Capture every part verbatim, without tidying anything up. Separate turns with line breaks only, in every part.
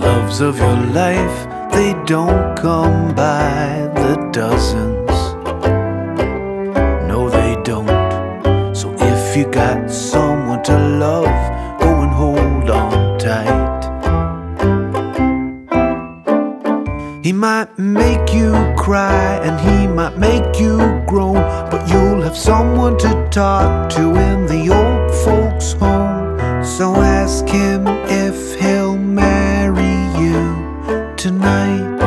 loves of your life, they don't come by the dozens. No, they don't. So if you got someone to love, go and hold on tight. He might make you cry and he might make you groan, but you'll have someone to talk to in the old folks' home. So ask him if he'll marry you tonight.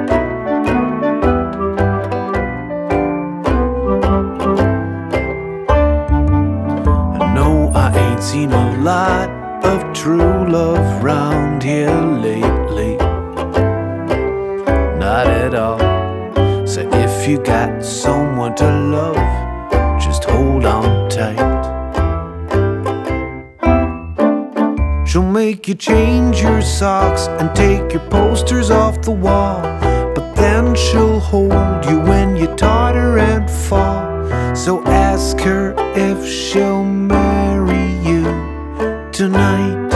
I know I ain't seen a lot of true love round here lately, not at all. So if you got someone to love, just hold on tight. She'll make you change your socks and take your posters off the wall, but then she'll hold you when you totter and fall. So ask her if she'll marry you tonight.